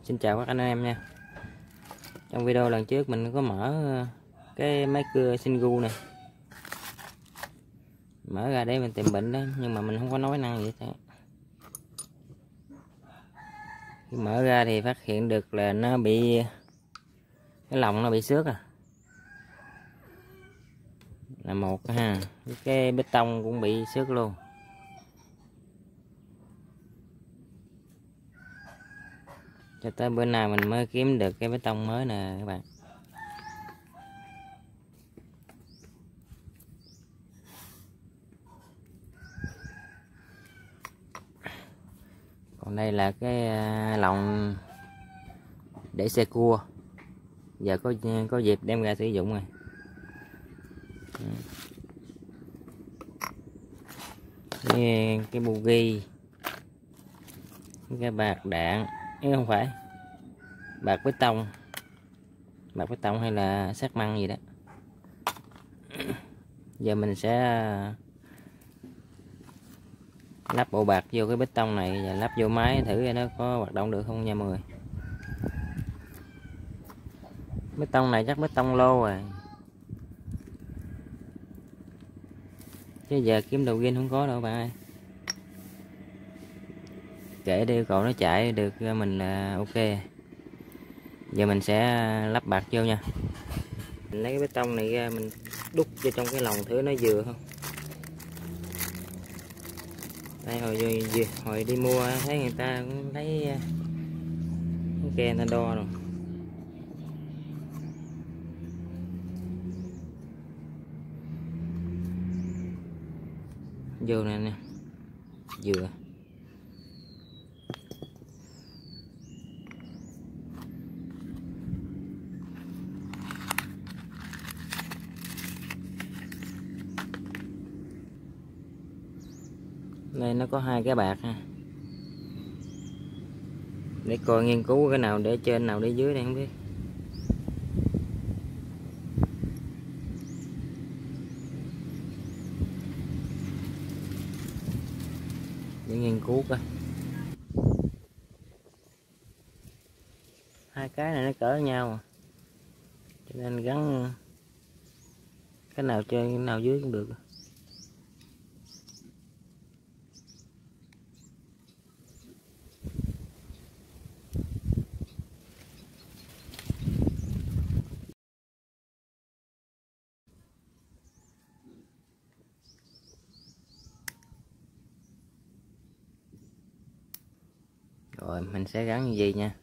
Xin chào các anh em nha. Trong video lần trước mình có mở cái máy cưa Singu này, mở ra để mình tìm bệnh đó, nhưng mà mình không có nói năng gì hết. Khi mở ra thì phát hiện được là nó bị cái lồng nó bị xước là một ha, cái bê tông cũng bị xước luôn. Cho tới bữa nay mình mới kiếm được cái bê tông mới nè các bạn. Còn đây là cái lồng để xe cua, giờ có dịp đem ra sử dụng rồi. Cái bugi, cái bạc đạn, không phải bạc bê tông hay là sắt măng gì đó. Giờ mình sẽ lắp bộ bạc vô cái bê tông này và lắp vô máy thử coi nó có hoạt động được không nha mọi người. Bê tông này chắc bê tông lô rồi, chứ giờ kiếm đầu gin không có đâu bạn ơi. Kệ đi, cậu nó chạy được mình là ok. Giờ mình sẽ lắp bạc vô nha. Mình lấy cái bê tông này ra mình đút vô trong cái lồng thử nó vừa không. Đây hồi đi mua thấy người ta cũng lấy cái ke người ta đo rồi. Vô này nè, vừa. Đây nó có hai cái bạc ha, để coi nghiên cứu cái nào để trên nào để dưới đây không biết. Để nghiên cứu coi hai cái này nó cỡ nhau cho nên gắn cái nào trên cái nào dưới cũng được. Rồi mình sẽ gắn như vậy nha.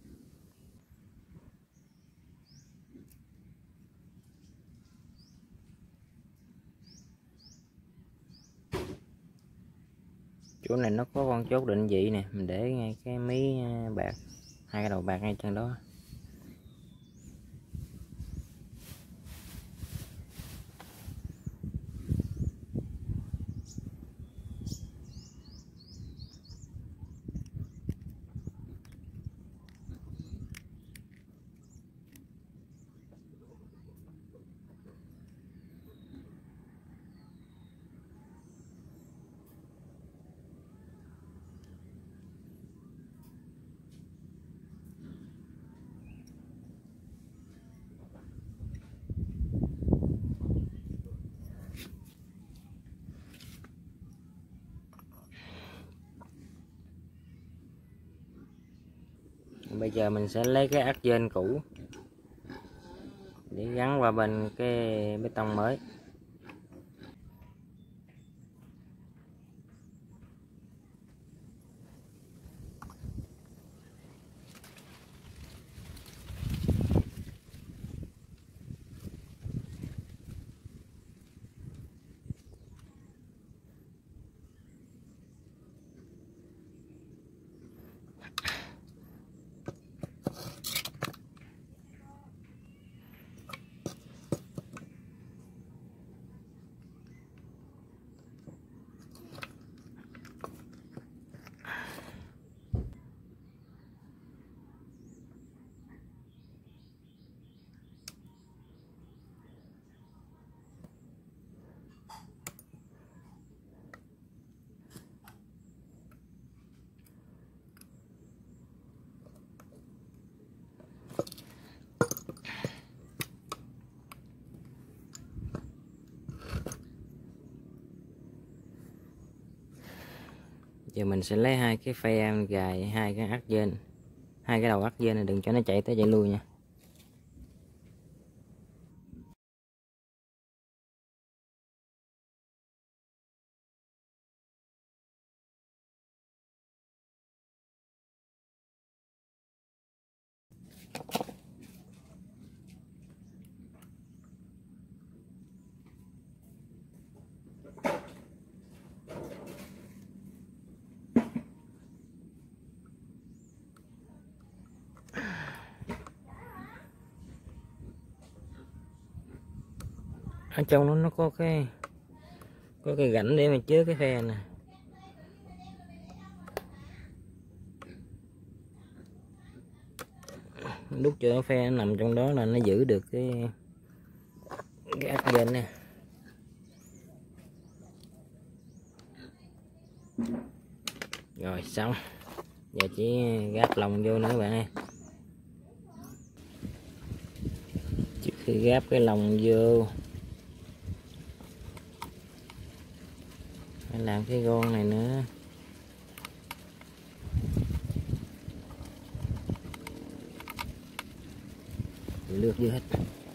Chỗ này nó có con chốt định vị nè, mình để ngay cái mí bạc, hai cái đầu bạc ngay trên đó. Bây giờ mình sẽ lấy cái ắc dên cũ để gắn qua bên cái bê tông mới. Giờ mình sẽ lấy hai cái phe gài hai cái ắc trên, hai cái đầu ắc trên này, đừng cho nó chạy tới chạy lui nha. Ở trong nó có cái rãnh để mà chứa cái phe nè. Đút cho cái phe nằm trong đó là nó giữ được cái ắc trên nè. Rồi xong. Giờ chỉ gáp lồng vô nữa bạn ơi. Trước khi gáp cái lồng vô phải làm cái gôn này nữa. Lượt vô hết.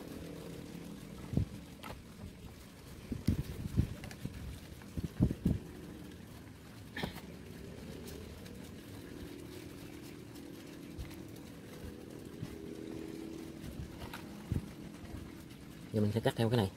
Giờ mình sẽ cắt theo cái này.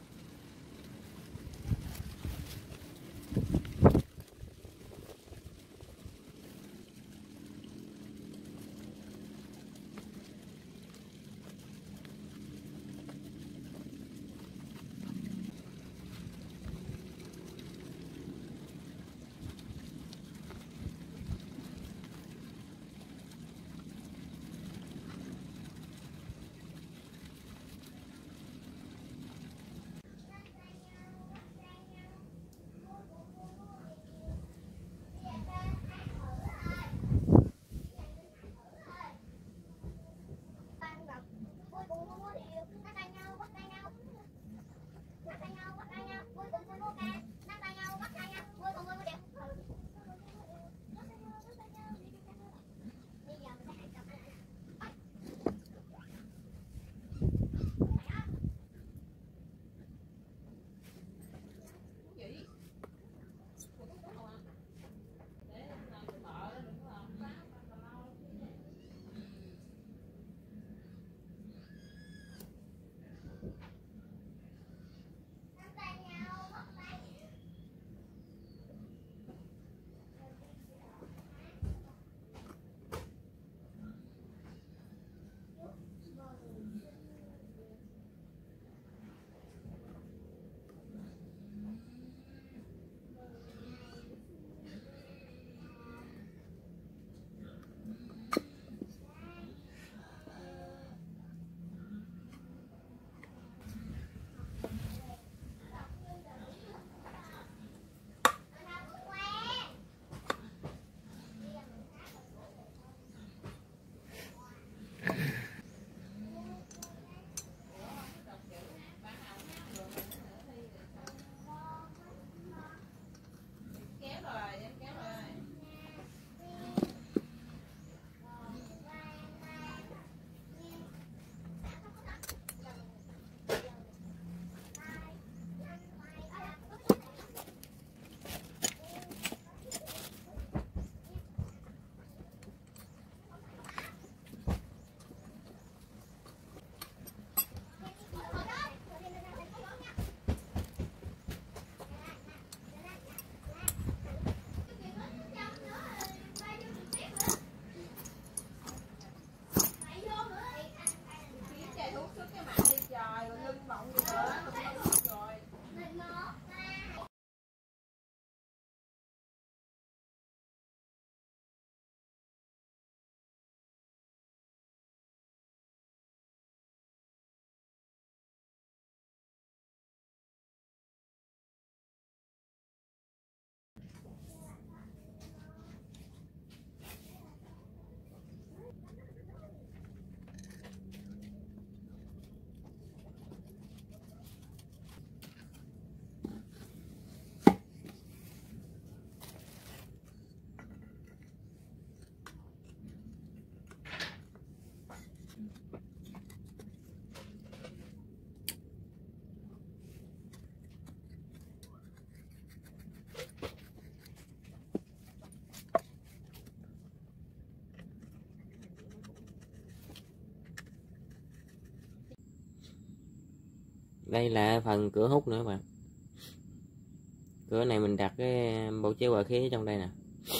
Đây là phần cửa hút nữa các bạn. Cửa này mình đặt cái bộ chế hòa khí ở trong đây nè.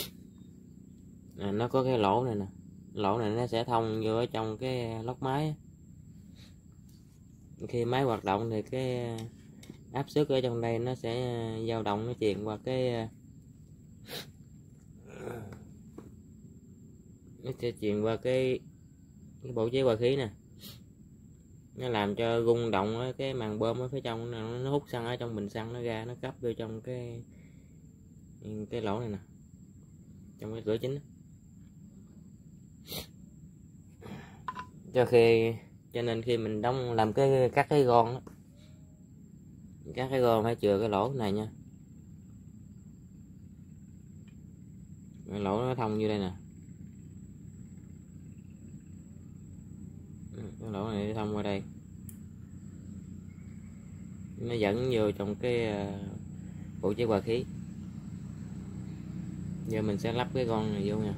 Nó có cái lỗ này nè. Lỗ này nó sẽ thông vô ở trong cái lốc máy. Khi máy hoạt động thì cái áp suất ở trong đây nó sẽ dao động, nó truyền qua cái bộ chế hòa khí nè. Nó làm cho rung động ở cái màng bơm ở phía trong, nó hút xăng ở trong bình xăng nó ra, nó cấp vô trong cái lỗ này nè, trong cái cửa chính. Cho nên khi mình đóng làm cắt cái gòn phải chừa cái lỗ này nha. Cái lỗ nó thông như đây nè, cái lỗ này thông qua đây, nó dẫn vô trong cái bộ chế hòa khí. Giờ mình sẽ lắp cái con này vô nha.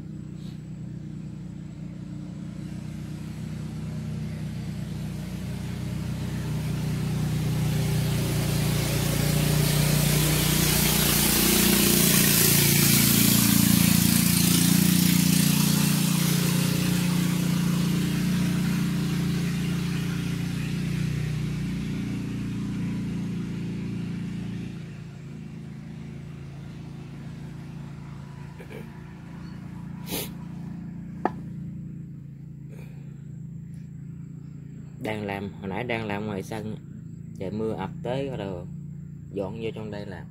Hồi nãy đang làm ngoài sân, trời mưa ập tới, bắt đầu dọn vô trong đây làm.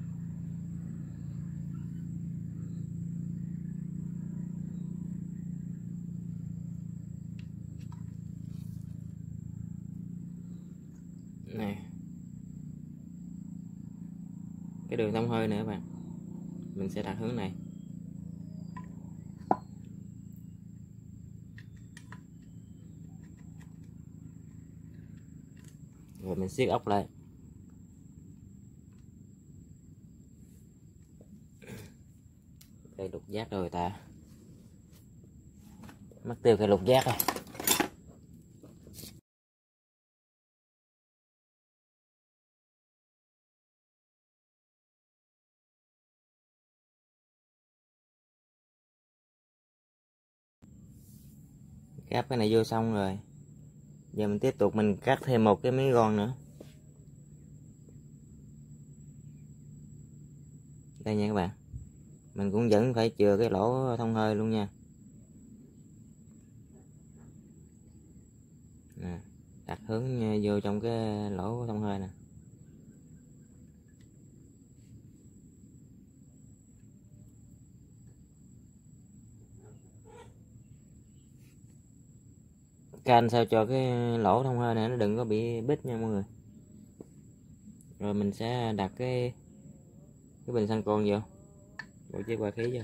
Này, cái đường thông hơi nữa các bạn, mình sẽ đặt hướng này. Rồi mình siết ốc lại. Đây lục giác rồi ta, mất tiêu cái lục giác rồi. Gắp cái này vô xong rồi, giờ mình tiếp tục mình cắt thêm một cái miếng gòn nữa. Đây nha các bạn, mình cũng vẫn phải chừa cái lỗ thông hơi luôn nha. Nè, đặt hướng vô trong cái lỗ thông hơi nè. Canh sao cho cái lỗ thông hơi này nó đừng có bị bít nha mọi người. Rồi mình sẽ đặt cái bình xăng cồn vô, bộ chế hòa khí vô.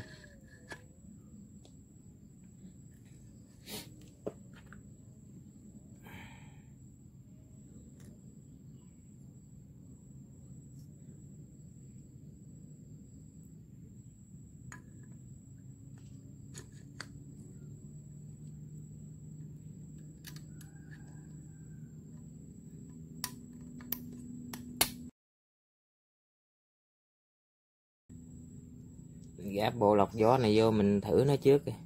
Gáp bộ lọc gió này vô, mình thử nó trước kìa.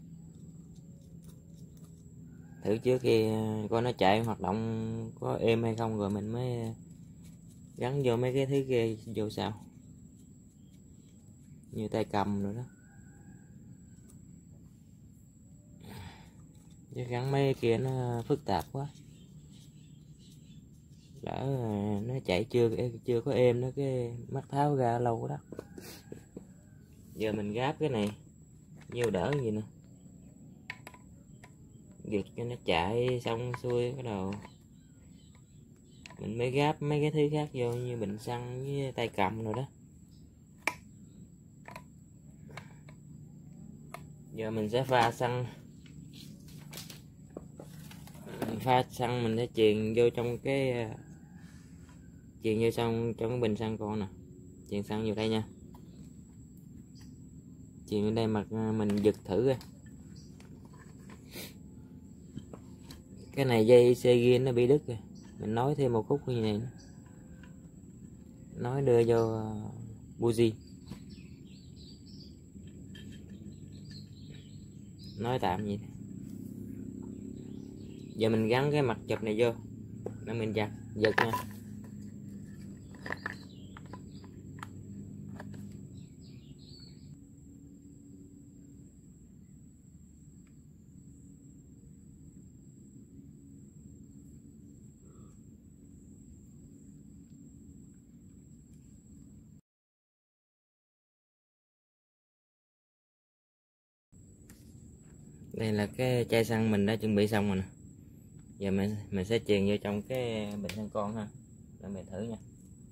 Thử trước khi coi nó chạy hoạt động có êm hay không, rồi mình mới gắn vô mấy cái thứ kia vô sao, như tay cầm rồi đó. Chứ gắn mấy cái kia nó phức tạp quá, lỡ nó chạy chưa có êm nó cái mắt tháo ra lâu đó. Giờ mình gáp cái này vô đỡ gì nè, giật cho nó chạy xong xuôi bắt đầu mình mới gáp mấy cái thứ khác vô, như bình xăng với tay cầm rồi đó. Giờ mình sẽ pha xăng mình sẽ chuyền vô trong cái trong cái bình xăng con nè, chuyền xăng vô đây nha, chuyền ở đây mà mình giật thử coi. Cái này dây xe ghi nó bị đứt rồi, mình nối thêm một khúc như này nữa. nói đưa vô buji, nói tạm gì. Giờ mình gắn cái mặt chụp này vô để mình giật nha. Đây là cái chai xăng mình đã chuẩn bị xong rồi nè. Giờ mình sẽ chuyền vô trong cái bình xăng con ha, để mình thử nha.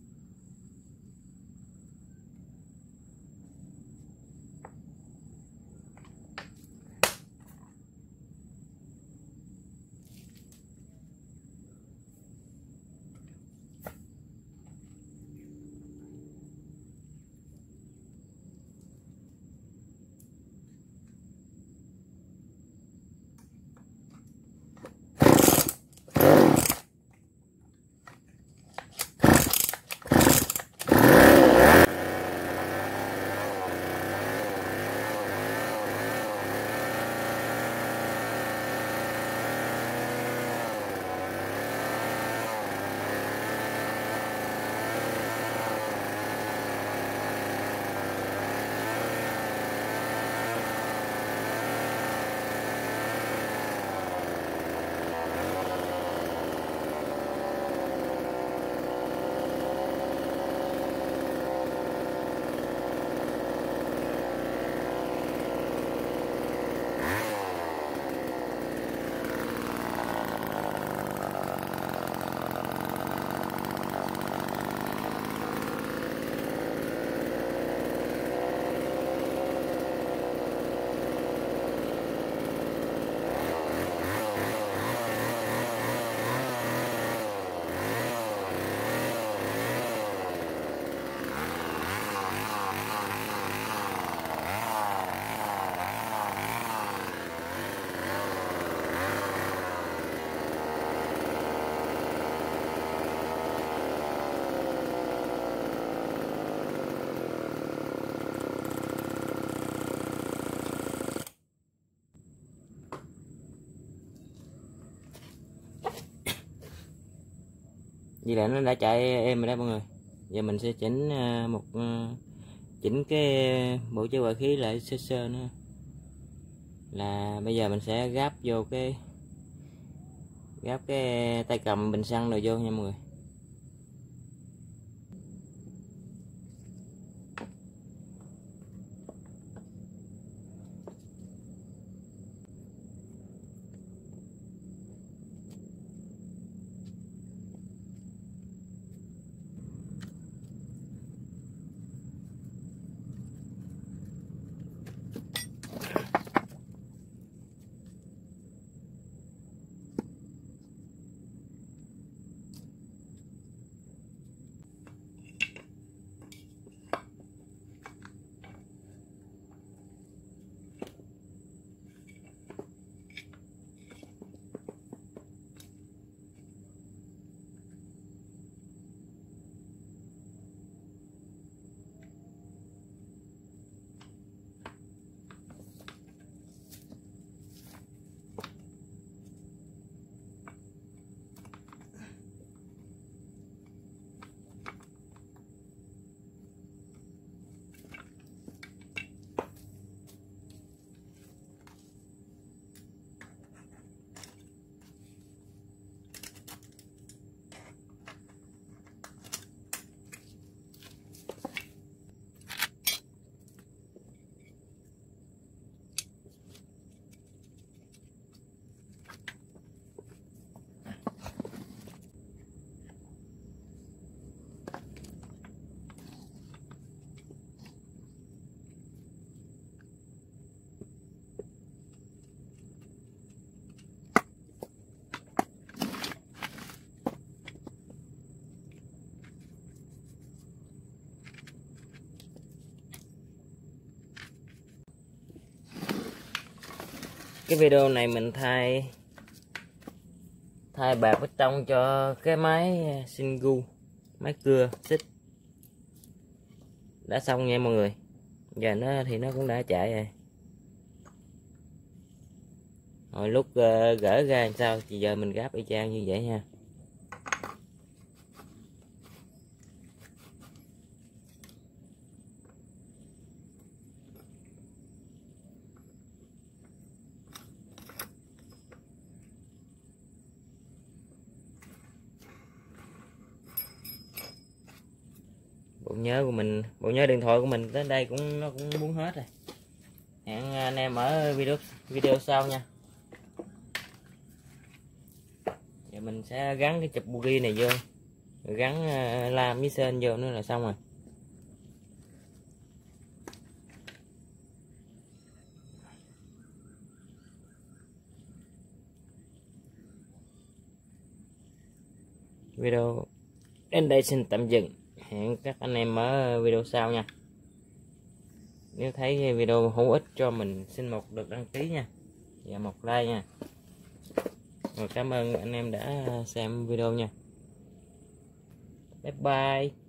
Vì là nó đã chạy êm rồi đó mọi người. Giờ mình sẽ chỉnh chỉnh cái bộ chế hòa khí lại sơ sơ nữa. Là bây giờ mình sẽ gáp cái tay cầm bình xăng rồi vô nha mọi người. Cái video này mình thay bạc bê tông cho cái máy Singu, máy cưa xích đã xong nha mọi người. Giờ nó thì nó cũng đã chạy rồi. Hồi lúc gỡ ra làm sao thì giờ mình gáp y chang như vậy ha. Bộ nhớ của mình, bộ nhớ điện thoại của mình tới đây nó cũng muốn hết rồi. Hẹn anh em ở video sau nha. Giờ mình sẽ gắn cái chụp bugi này vô, rồi gắn lam với sên vô nữa là xong rồi. Video đến đây xin tạm dừng. Hẹn các anh em ở video sau nha. Nếu thấy video hữu ích cho mình xin một lượt đăng ký nha, và một like nha. Rồi cảm ơn anh em đã xem video nha. Bye bye.